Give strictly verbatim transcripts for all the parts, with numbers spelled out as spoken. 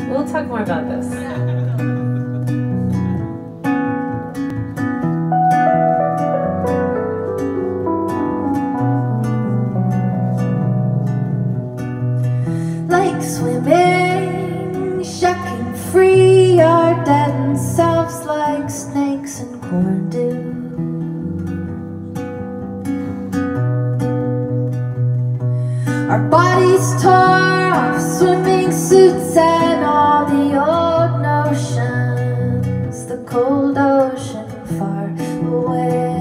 We'll talk more about this. Like swimming, shucking free our deadened selves like snakes in corn dew. Our bodies tore off swimming suits and all the old notions, the cold ocean far away.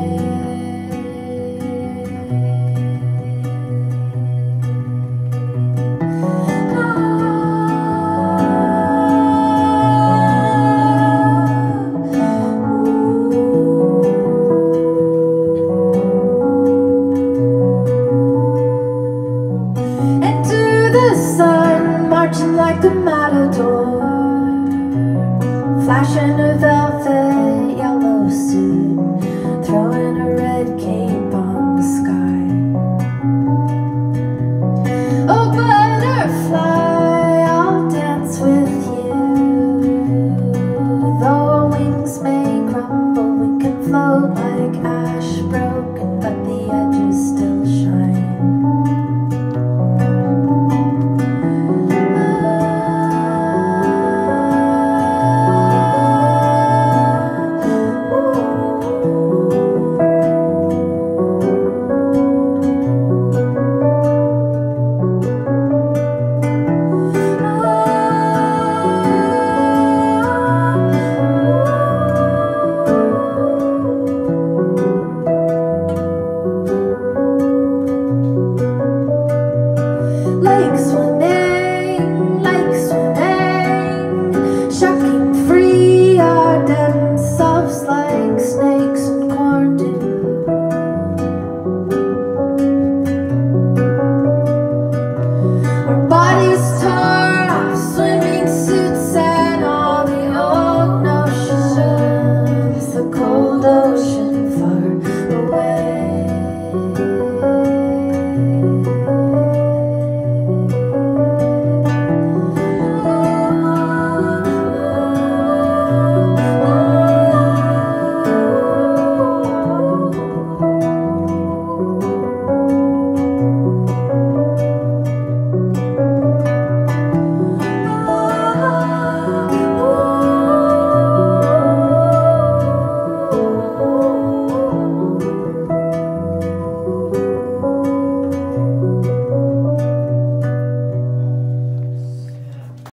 Marching like a matador, flashing a velvet yellow suit, throwing a red